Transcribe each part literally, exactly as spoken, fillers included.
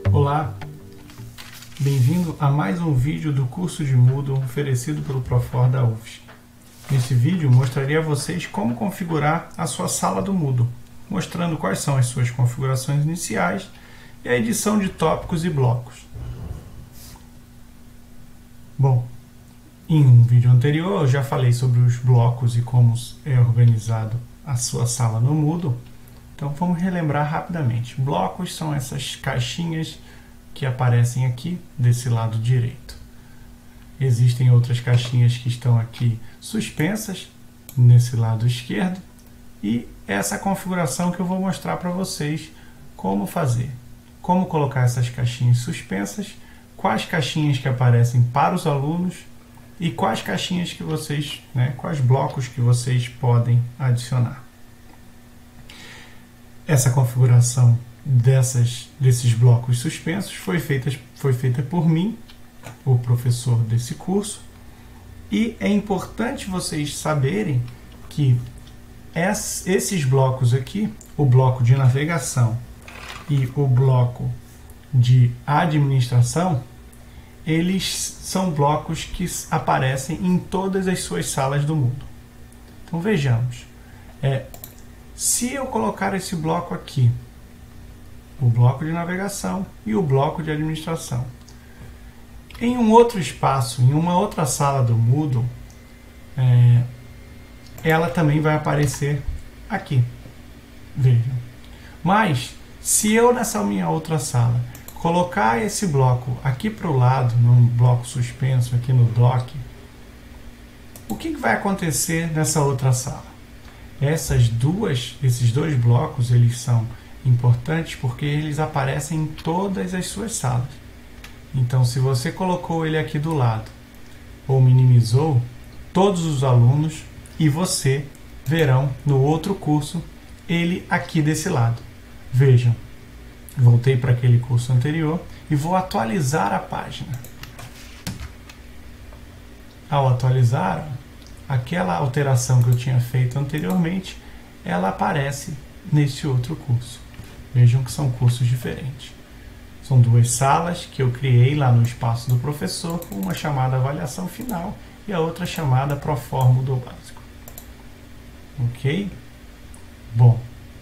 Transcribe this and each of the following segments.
Olá, bem-vindo a mais um vídeo do curso de Moodle oferecido pelo Profor da U F S C. Nesse vídeo mostrarei a vocês como configurar a sua sala do Moodle, mostrando quais são as suas configurações iniciais e a edição de tópicos e blocos. Bom, em um vídeo anterior eu já falei sobre os blocos e como é organizado a sua sala no Moodle. Então vamos relembrar rapidamente. Blocos são essas caixinhas que aparecem aqui desse lado direito. Existem outras caixinhas que estão aqui suspensas nesse lado esquerdo, e essa configuração que eu vou mostrar para vocês como fazer. Como colocar essas caixinhas suspensas, quais caixinhas que aparecem para os alunos e quais caixinhas que vocês, né, quais blocos que vocês podem adicionar. Essa configuração dessas, desses blocos suspensos foi feita, foi feita por mim, o professor desse curso, e é importante vocês saberem que esses blocos aqui, o bloco de navegação e o bloco de administração, eles são blocos que aparecem em todas as suas salas do Moodle. Então vejamos, é, se eu colocar esse bloco aqui, o bloco de navegação e o bloco de administração, em um outro espaço, em uma outra sala do Moodle, é, ela também vai aparecer aqui. Vejam. Mas, se eu nessa minha outra sala colocar esse bloco aqui para o lado, num bloco suspenso aqui no dock, o que, que vai acontecer nessa outra sala? Essas duas, esses dois blocos, eles são importantes porque eles aparecem em todas as suas salas. Então, se você colocou ele aqui do lado ou minimizou, todos os alunos e você verão no outro curso ele aqui desse lado. Vejam, voltei para aquele curso anterior e vou atualizar a página. Ao atualizar, aquela alteração que eu tinha feito anteriormente, ela aparece nesse outro curso. Vejam que são cursos diferentes. São duas salas que eu criei lá no espaço do professor, uma chamada avaliação final e a outra chamada Profor Moodle básico. Ok? Bom,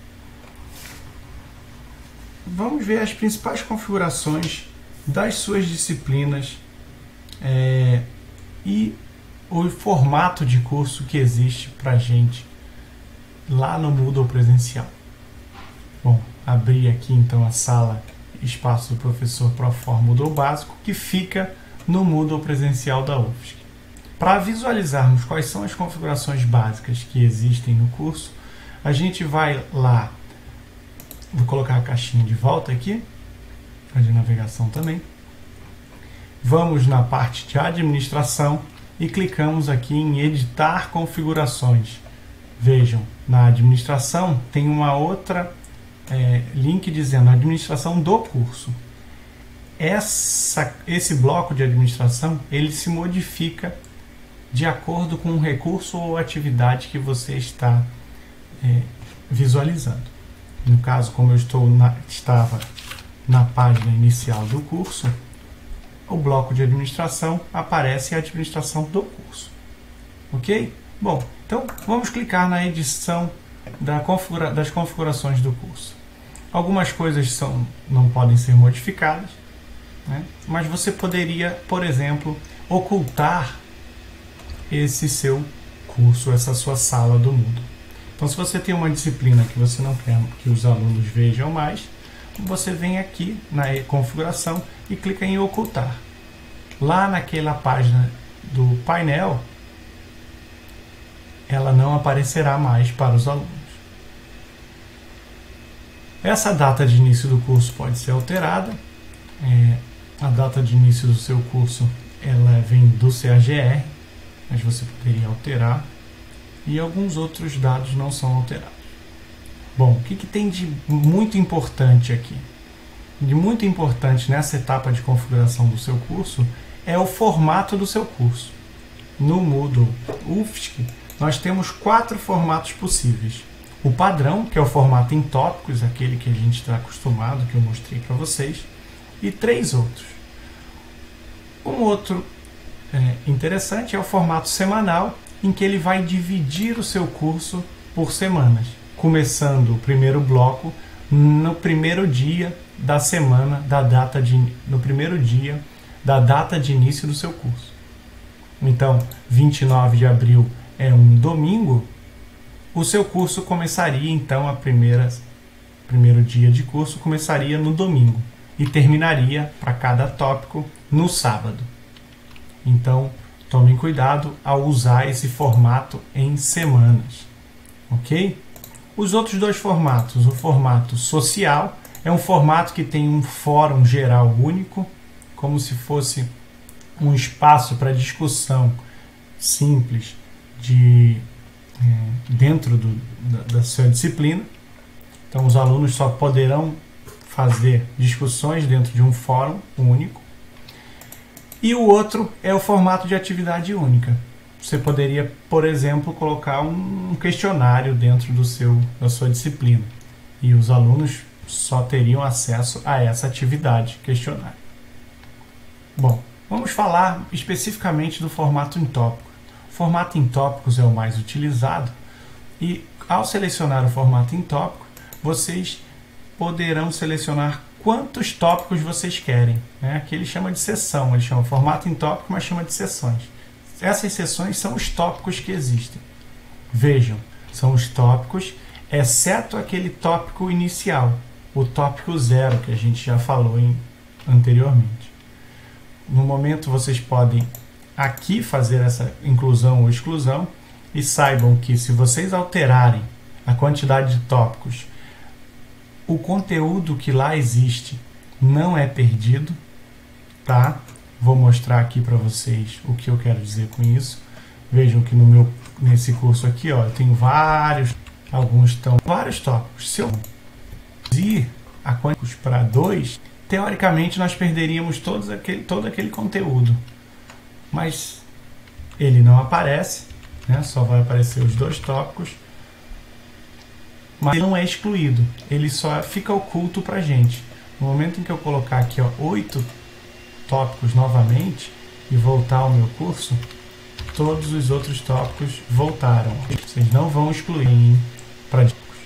vamos ver as principais configurações das suas disciplinas é, e o formato de curso que existe para a gente lá no Moodle presencial. Bom, abri aqui então a sala espaço do professor Profor Moodle básico, que fica no Moodle presencial da U F S C. Para visualizarmos quais são as configurações básicas que existem no curso, a gente vai lá, vou colocar a caixinha de volta aqui, a de navegação também, vamos na parte de administração e clicamos aqui em editar configurações. Vejam, na administração tem uma outra é, link dizendo administração do curso. Essa, esse bloco de administração ele se modifica de acordo com o recurso ou atividade que você está é, visualizando. No caso, como eu estou na, estava na página inicial do curso, o bloco de administração aparece a administração do curso. Ok? Bom, então vamos clicar na edição da configura, das configurações do curso. Algumas coisas são, não podem ser modificadas, né? Mas você poderia, por exemplo, ocultar esse seu curso, essa sua sala do Moodle. Então, se você tem uma disciplina que você não quer que os alunos vejam mais, você vem aqui na configuração e clica em ocultar. Lá naquela página do painel, ela não aparecerá mais para os alunos. Essa data de início do curso pode ser alterada. É, a data de início do seu curso ela vem do C A G R, mas você poderia alterar. E alguns outros dados não são alterados. Bom, o que, que tem de muito importante aqui? De muito importante nessa etapa de configuração do seu curso é o formato do seu curso. No Moodle U F S C, nós temos quatro formatos possíveis. O padrão, que é o formato em tópicos, aquele que a gente está acostumado, que eu mostrei para vocês. e três outros. Um outro é, interessante é o formato semanal, em que ele vai dividir o seu curso por semanas, começando o primeiro bloco no primeiro dia da semana, da data de, no primeiro dia da data de início do seu curso. Então, vinte e nove de abril é um domingo, o seu curso começaria, então, a primeira, primeiro dia de curso começaria no domingo e terminaria, para cada tópico, no sábado. Então, tomem cuidado ao usar esse formato em semanas, ok? Os outros dois formatos, o formato social, é um formato que tem um fórum geral único, como se fosse um espaço para discussão simples de, é, dentro do, da, da sua disciplina. Então, os alunos só poderão fazer discussões dentro de um fórum único. E o outro é o formato de atividade única. Você poderia, por exemplo, colocar um questionário dentro do seu, da sua disciplina. E os alunos só teriam acesso a essa atividade, questionário. Bom, vamos falar especificamente do formato em tópico. O formato em tópicos é o mais utilizado e, ao selecionar o formato em tópico, vocês poderão selecionar quantos tópicos vocês querem. Né? Aqui ele chama de seção, ele chama formato em tópico, mas chama de seções. Essas seções são os tópicos que existem. Vejam, são os tópicos, exceto aquele tópico inicial, o tópico zero, que a gente já falou em, anteriormente. No momento, vocês podem aqui fazer essa inclusão ou exclusão e saibam que, se vocês alterarem a quantidade de tópicos, o conteúdo que lá existe não é perdido, tá? Vou mostrar aqui para vocês o que eu quero dizer com isso. Vejam que no meu, nesse curso aqui, ó, eu tenho vários, alguns estão, vários tópicos. Se eu reduzir a quantidade para dois, teoricamente nós perderíamos todos aquele, todo aquele conteúdo. Mas ele não aparece, né? Só vai aparecer os dois tópicos. Mas ele não é excluído, ele só fica oculto para a gente. No momento em que eu colocar aqui ó, oito tópicos novamente e voltar ao meu curso, todos os outros tópicos voltaram. Vocês não vão excluir para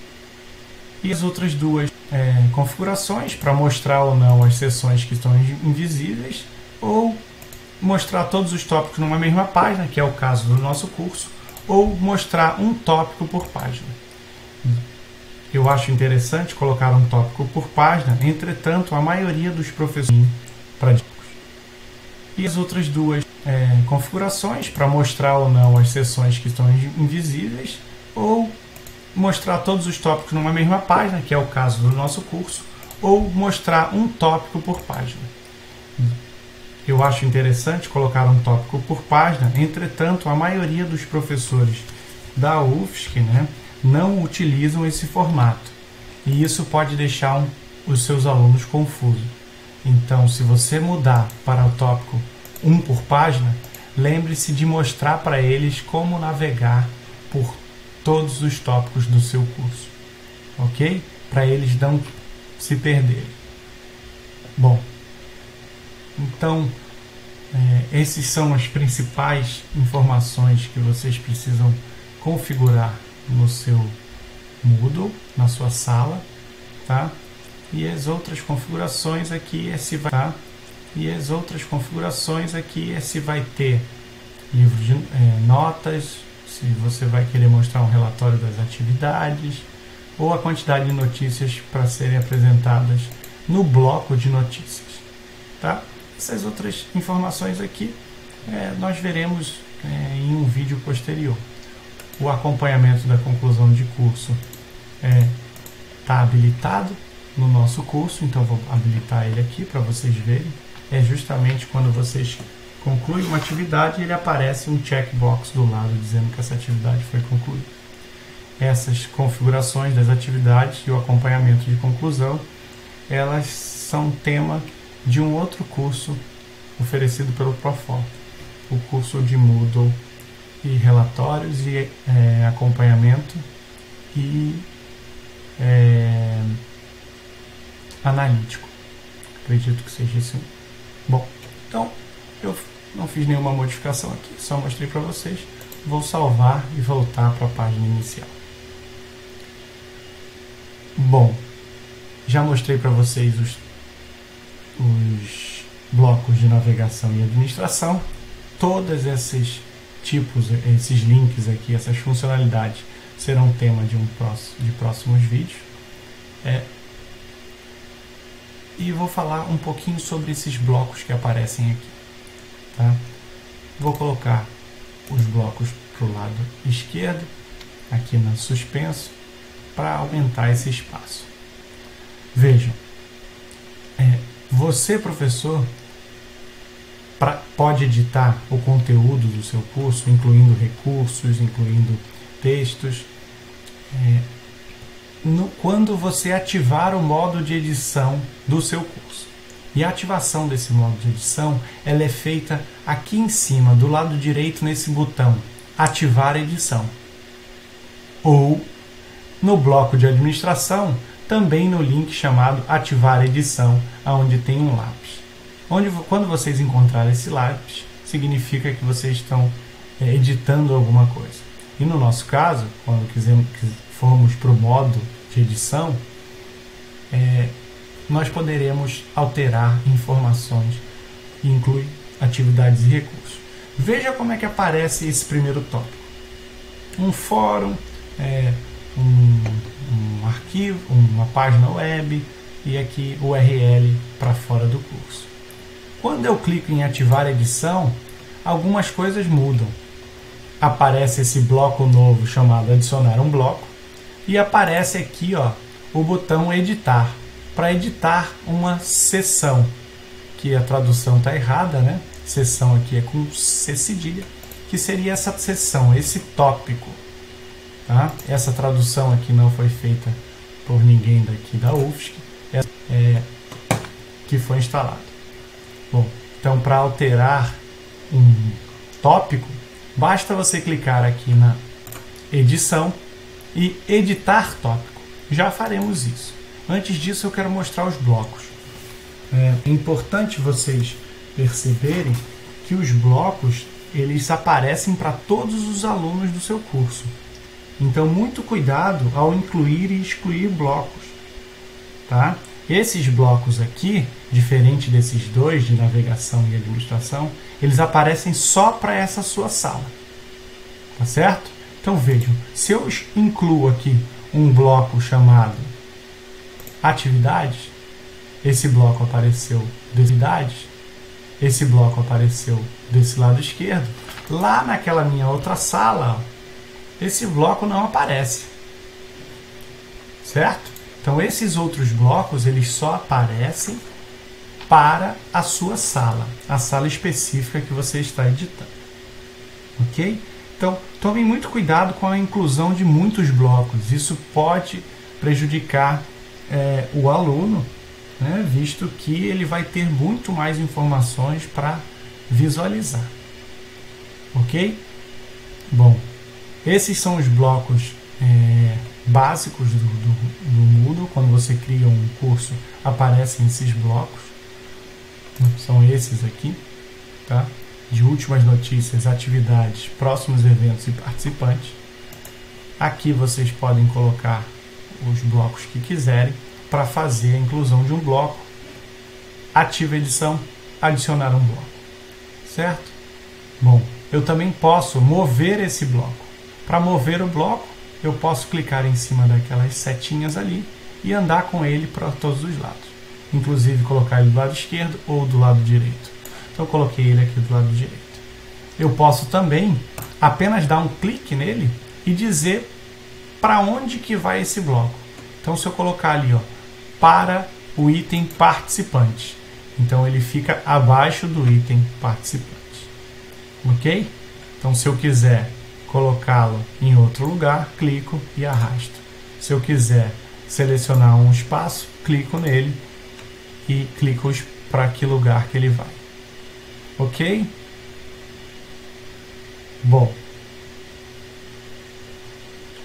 e as outras duas é, configurações para mostrar ou não as seções que estão invisíveis, ou mostrar todos os tópicos numa mesma página, que é o caso do nosso curso, ou mostrar um tópico por página. Eu acho interessante colocar um tópico por página, entretanto, a maioria dos professores para e as outras duas é, configurações para mostrar ou não as seções que estão invisíveis, ou mostrar todos os tópicos numa mesma página, que é o caso do nosso curso, ou mostrar um tópico por página. Eu acho interessante colocar um tópico por página, entretanto, a maioria dos professores da U F S C, né, não utilizam esse formato, e isso pode deixar um, os seus alunos confusos. Então, se você mudar para o tópico um por página, lembre-se de mostrar para eles como navegar por todos os tópicos do seu curso, ok? Para eles não se perderem. Bom, então, é, essas são as principais informações que vocês precisam configurar no seu Moodle, na sua sala, tá? E as outras configurações aqui é se vai, tá? E as outras configurações aqui é se vai ter livro de é, notas, se você vai querer mostrar um relatório das atividades, ou a quantidade de notícias para serem apresentadas no bloco de notícias, tá? Essas outras informações aqui é, nós veremos é, em um vídeo posterior. O acompanhamento da conclusão de curso está é, habilitado no nosso curso, então vou habilitar ele aqui para vocês verem. É justamente quando vocês concluem uma atividade, ele aparece um checkbox do lado dizendo que essa atividade foi concluída. Essas configurações das atividades e o acompanhamento de conclusão, elas são tema de um outro curso oferecido pelo Proform, o curso de Moodle e relatórios e é, acompanhamento e é, analítico. Acredito que seja esse. Bom, então eu não fiz nenhuma modificação aqui, só mostrei para vocês. Vou salvar e voltar para a página inicial. Bom, já mostrei para vocês os, os blocos de navegação e administração. Todos esses tipos, esses links aqui, essas funcionalidades serão tema de, um próximo, de próximos vídeos. É, e vou falar um pouquinho sobre esses blocos que aparecem aqui. Tá? Vou colocar os blocos para o lado esquerdo, aqui no suspenso, para aumentar esse espaço. Vejam, é, você, professor, pra, pode editar o conteúdo do seu curso, incluindo recursos, incluindo textos, é, no, quando você ativar o modo de edição do seu curso. E a ativação desse modo de edição, ela é feita aqui em cima, do lado direito, nesse botão, ativar edição. Ou no bloco de administração, também no link chamado ativar edição, onde tem um lápis. Onde, quando vocês encontrarem esse lápis, significa que vocês estão é, editando alguma coisa. E no nosso caso, quando quisermos, formos para o modo de edição, é, nós poderemos alterar informações, inclui atividades e recursos. Veja como é que aparece esse primeiro tópico. Um fórum, é, um, um arquivo, uma página web e aqui o U R L para fora do curso. Quando eu clico em ativar edição, algumas coisas mudam. Aparece esse bloco novo chamado adicionar um bloco e aparece aqui, ó, o botão editar, para editar uma seção, que a tradução está errada, né? Seção aqui é com C cedilha, que seria essa seção, esse tópico. Tá? Essa tradução aqui não foi feita por ninguém daqui da U F S C, é, que foi instalado. Bom, então para alterar um tópico, basta você clicar aqui na edição e editar tópico. Já faremos isso. Antes disso, eu quero mostrar os blocos. É importante vocês perceberem que os blocos eles aparecem para todos os alunos do seu curso. Então, muito cuidado ao incluir e excluir blocos. Tá? Esses blocos aqui, diferente desses dois de navegação e administração, eles aparecem só para essa sua sala. Tá certo? Então, vejam, se eu incluo aqui um bloco chamado atividades, esse bloco apareceu de atividades, esse bloco apareceu desse lado esquerdo, lá naquela minha outra sala, ó, esse bloco não aparece, certo? Então esses outros blocos eles só aparecem para a sua sala, a sala específica que você está editando, ok? Então tomem muito cuidado com a inclusão de muitos blocos, isso pode prejudicar É, o aluno, né, visto que ele vai ter muito mais informações para visualizar. Ok? Bom, esses são os blocos é, básicos do, do, do Moodle. Quando você cria um curso, aparecem esses blocos. São esses aqui, tá? De últimas notícias, atividades, próximos eventos e participantes. Aqui vocês podem colocar os blocos que quiserem para fazer a inclusão de um bloco. Ativa edição, adicionar um bloco, certo? Bom, eu também posso mover esse bloco. Para mover o bloco, eu posso clicar em cima daquelas setinhas ali e andar com ele para todos os lados, inclusive colocar ele do lado esquerdo ou do lado direito. Então eu coloquei ele aqui do lado direito. Eu posso também apenas dar um clique nele e dizer para onde que vai esse bloco. Então se eu colocar ali, ó, para o item participante, então ele fica abaixo do item participante, ok? Então se eu quiser colocá-lo em outro lugar, clico e arrasto. Se eu quiser selecionar um espaço, clico nele e clico para que lugar que ele vai, ok? Bom,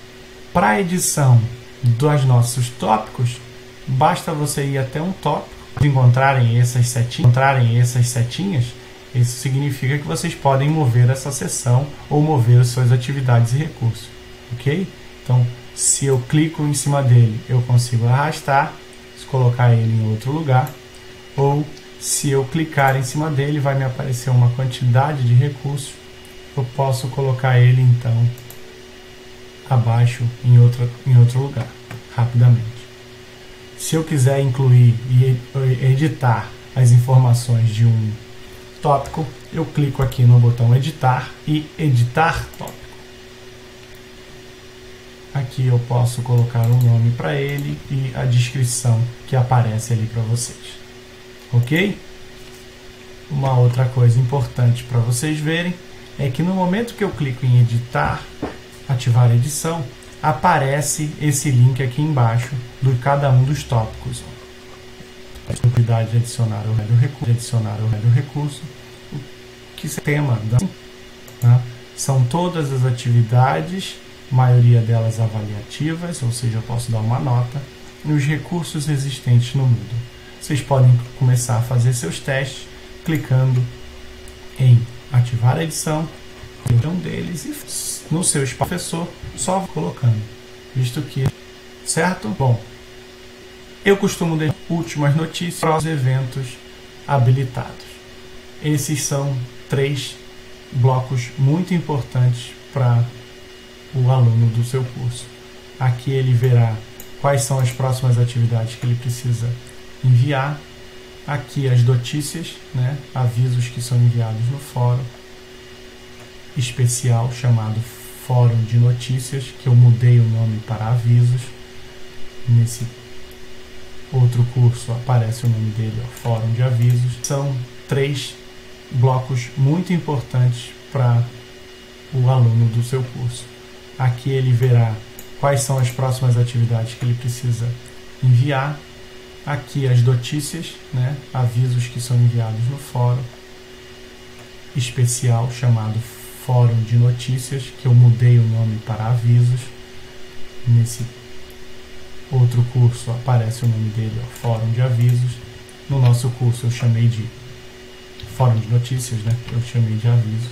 para a edição dos nossos tópicos, basta você ir até um tópico, encontrarem essas setinhas, encontrarem essas setinhas, isso significa que vocês podem mover essa seção ou mover as suas atividades e recursos, ok? Então, se eu clico em cima dele, eu consigo arrastar, colocar ele em outro lugar, ou se eu clicar em cima dele, vai me aparecer uma quantidade de recursos, eu posso colocar ele então abaixo em outro, em outro lugar, rapidamente. Se eu quiser incluir e editar as informações de um tópico, eu clico aqui no botão editar e editar tópico. Aqui eu posso colocar um nome para ele e a descrição que aparece ali para vocês. Ok? Uma outra coisa importante para vocês verem é que no momento que eu clico em editar, ativar a edição, aparece esse link aqui embaixo de cada um dos tópicos. A possibilidade de adicionar o velho recurso, adicionar o velho recurso, que é o tema da, né? São todas as atividades, maioria delas avaliativas, ou seja, eu posso dar uma nota, e os recursos existentes no Moodle. Vocês podem começar a fazer seus testes clicando em ativar a edição, um deles, e no seu professor, só colocando, visto que, certo? Bom, eu costumo dar últimas notícias para os eventos habilitados. Esses são três blocos muito importantes para o aluno do seu curso. Aqui ele verá quais são as próximas atividades que ele precisa enviar. Aqui as notícias, né? Avisos que são enviados no fórum especial chamado Fórum de Notícias, que eu mudei o nome para avisos. Nesse outro curso aparece o nome dele, ó, Fórum de Avisos. São três blocos muito importantes para o aluno do seu curso. Aqui ele verá quais são as próximas atividades que ele precisa enviar. Aqui as notícias, né? Avisos que são enviados no fórum especial chamado Fórum de Notícias, que eu mudei o nome para avisos. Nesse outro curso aparece o nome dele, ó, Fórum de Avisos. No nosso curso eu chamei de Fórum de Notícias, né? Eu chamei de avisos.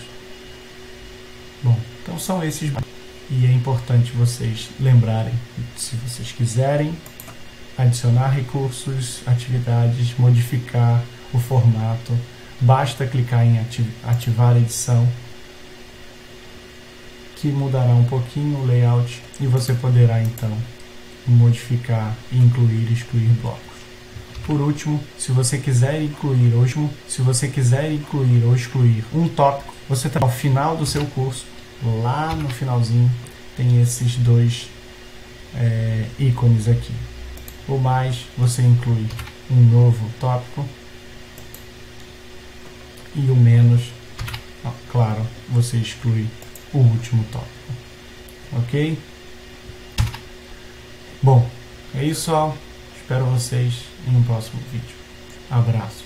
Bom, então são esses. E é importante vocês lembrarem, se vocês quiserem adicionar recursos, atividades, modificar o formato, basta clicar em ativar a edição, que mudará um pouquinho o layout e você poderá então modificar, incluir e excluir blocos. Por último, se você quiser incluir ou se você quiser incluir ou excluir um tópico, você tem ao final do seu curso, lá no finalzinho, tem esses dois é, ícones aqui. O mais, você inclui um novo tópico, e o menos, ó, claro, você exclui o último tópico. Ok? Bom, é isso, ó. Espero vocês em um próximo vídeo. Abraço.